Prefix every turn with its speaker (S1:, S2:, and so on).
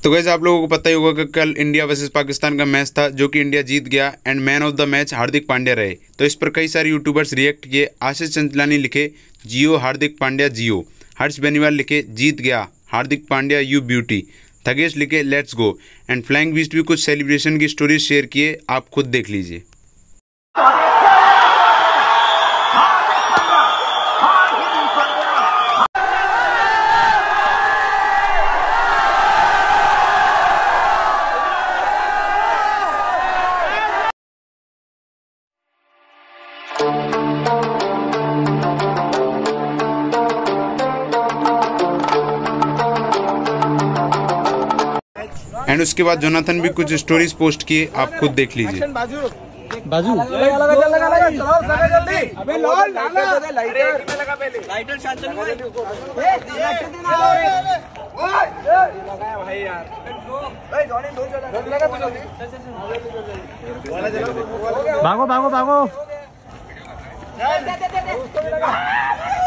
S1: तो गाइस आप लोगों को पता ही होगा कि कल इंडिया वर्सेस पाकिस्तान का मैच था जो कि इंडिया जीत गया and man of the match Hardik Pandya रहे। तो इस पर कई सारे यूट्यूबर्स रिएक्ट किए। आशीष चंचलानी लिखे जियो हार्दिक पांड्या जियो, हर्ष बेनीवाल लिखे जीत गया हार्दिक पांड्या यू ब्यूटी, थगेश लिखे let's go and flying beast भी कुछ सेलिब्रेशन की स्टोरीज शेयर किए, आप खुद देख लीजिए। एंड उसके बाद जोनाथन भी कुछ स्टोरीज पोस्ट किए, आप खुद देख लीजिए।
S2: बाजू भागो भागो भागो।